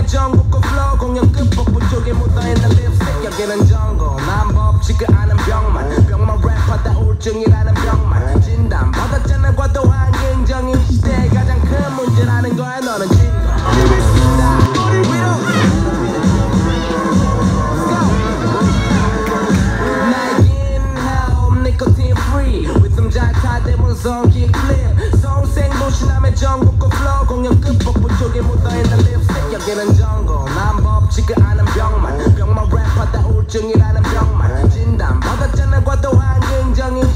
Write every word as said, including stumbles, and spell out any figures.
전국고 flow 공연 끝복부 쪽에 묻어있는 립스틱 여기는 정글 난 법칙을 아는 병만 병만 랩하다 우울증이라는 병만 진단 받았잖아 과도한 긍정이 이 시대의 가장 큰 문제라는 거야 너는 진거 nicotine free 리듬 잘 타대문 성기 클립 서울생 도시남의 전국고 flow 공연 끝복부 쪽에 묻어있는 립스틱 여기는 정글 난 법칙을 아는 병만 병만 랩하다 우울증이라는 병만 진단 받았잖아 과도한 긍정이